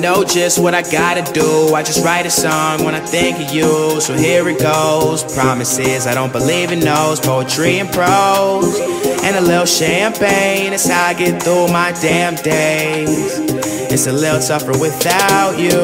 know just what I gotta do. I just write a song when I think of you. So here it goes. Promises, I don't believe in those. Poetry and prose and a little champagne. It's how I get through my damn days. It's a little tougher without you.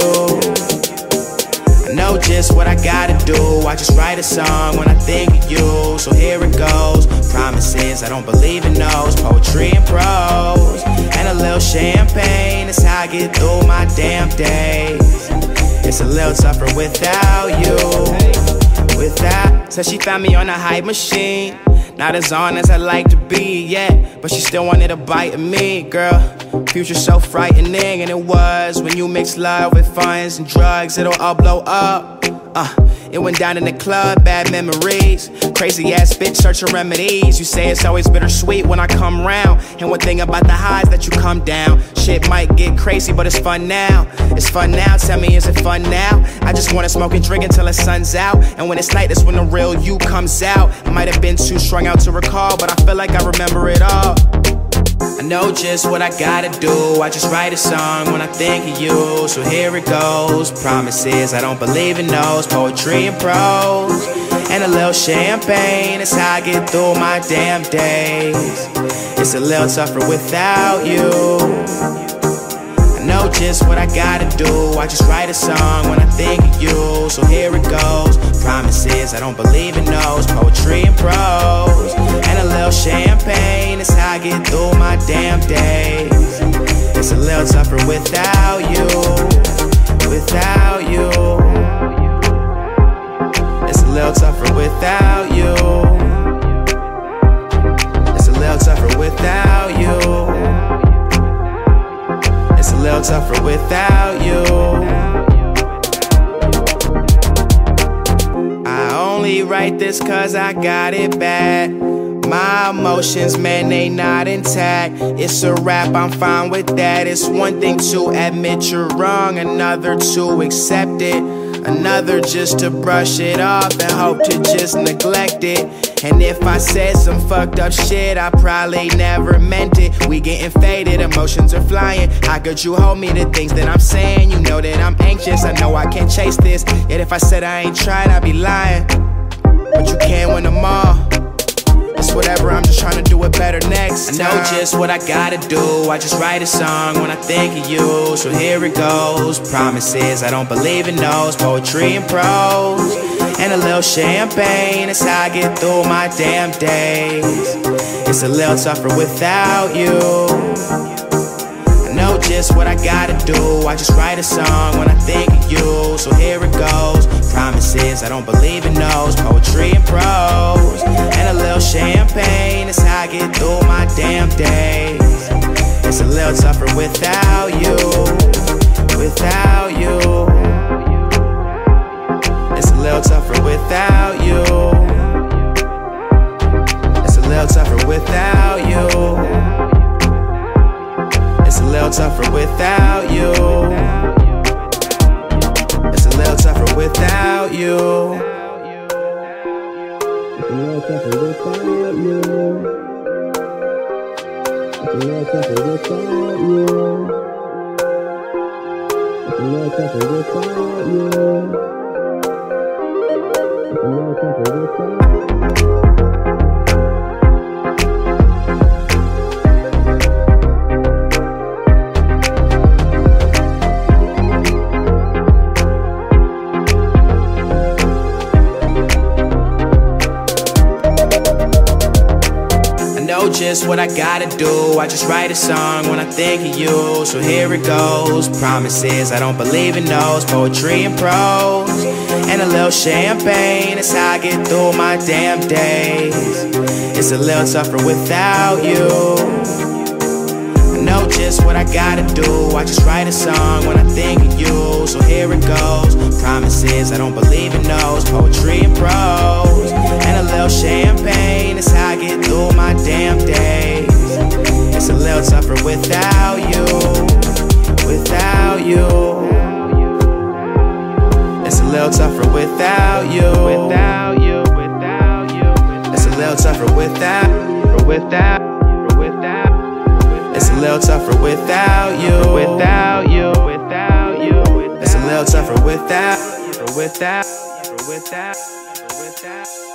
I know just what I gotta do. I just write a song when I think of you. So here it goes. Promises, I don't believe in those. Poetry and prose and a little champagne. It's how I get through my damn days. It's a little tougher without you. Said she found me on a hype machine. Not as on as I'd like to be yet, but she still wanted a bite of me, girl. Future so frightening, and it was. When you mix love with funds and drugs, it'll all blow up. It went down in the club, bad memories. Crazy ass bitch searching remedies. You say it's always bittersweet when I come round. And one thing about the highs that you come down. Shit might get crazy, but it's fun now. It's fun now, tell me, is it fun now? I just wanna smoke and drink until the sun's out. And when it's night, that's when the real you comes out. I might have been too strung out to recall, but I feel like I remember it all. I know just what I gotta do. I just write a song when I think of you. So here it goes. Promises, I don't believe in those. Poetry and prose and a little champagne. It's how I get through my damn days. It's a little tougher without you. I know just what I gotta do. I just write a song when I think of you. So here it goes. Promises, I don't believe in those. Poetry and prose and a little champagne. It's how I get through my damn days. It's a little tougher without you. Without you. It's a little tougher without you. It's a little tougher without you. It's a little tougher without you. I only write this cause I got it bad. My emotions, man, they not intact. It's a rap, I'm fine with that. It's one thing to admit you're wrong, another to accept it, another just to brush it off and hope to just neglect it. And if I said some fucked up shit, I probably never meant it. We getting faded, emotions are flying. How could you hold me to things that I'm saying? You know that I'm anxious, I know I can't chase this. Yet if I said I ain't tried, I'd be lying. But you can't win them all. It's whatever, I'm just trying to do it better next time. I know just what I gotta do. I just write a song when I think of you. So here it goes. Promises, I don't believe in those. Poetry and prose and a little champagne. It's how I get through my damn days. It's a little tougher without you. I know just what I gotta do. I just write a song when I think of you. So here it goes. Promises, I don't believe in those. Poetry and prose and a little champagne. It's how I get through my damn days. It's a little tougher without you. Without you. It's a little tougher without you. It's a little tougher without you. It's a little tougher without you. It's a little tougher without you. It's a little tougher without you. It's a little tougher without you. It's a little tougher without you. It's a little tougher without you. Just what I gotta do. I just write a song when I think of you. So here it goes. Promises, I don't believe in those. Poetry and prose and a little champagne. It's how I get through my damn days. It's a little tougher without you. I know just what I gotta do. I just write a song when I think of you. So here it goes. Promises, I don't believe in those. Poetry and prose and a little champagne. It's how I get through my damn days. It's a little tougher without you. Without you. It's a little tougher without you. Without you. Without you. It's a little tougher without. It's a little tougher without you. Without you. Without you. little tougher without, without, without, without.